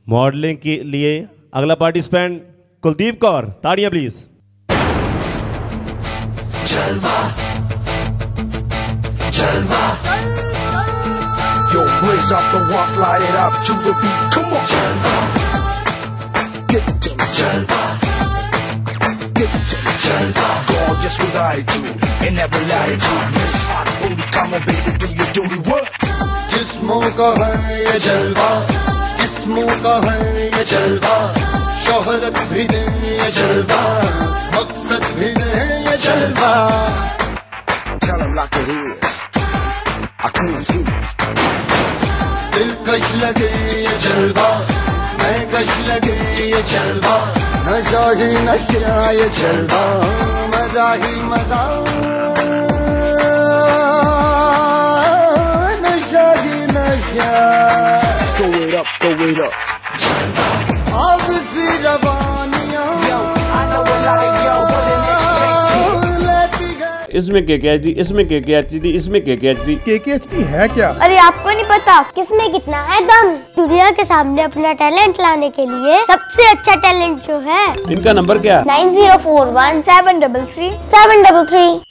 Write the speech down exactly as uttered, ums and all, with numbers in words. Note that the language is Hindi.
मॉडलिंग के लिए अगला पार्टिसिपेंट कुलदीप कौर, ताड़ियां प्लीज। जलवा जलवा Yo, blaze up the walk, light it up to the beat. Come on, जलवा give it to me, जलवा give it to me, जलवा gorgeous with attitude and every latitude. Miss Hot Booty, come on baby, do your duty work. जिस्मों का है ये जलवा, इसमों का है ये जलवा, शोहरत भी दे ये जलवा, मकसद भी दे ये जलवा। Tell him like it is, I can't hear. दिलकश लगे ये जलवा, मैं कश लगे ये जलवा, नशा ही नशा ये जलवा, मजा ही मजा, नशा ही नशा। Throw it up, throw it up. आग सी रवानियां, इसमें के के एच डी, इसमें के के एच डी, इसमें के के एच डी। के के एच डी है क्या? अरे आपको नहीं पता किसमें कितना है दम। दुनिया के सामने अपना टैलेंट लाने के लिए सबसे अच्छा टैलेंट जो है। इनका नंबर क्या? Nine zero four one seven double three seven double three.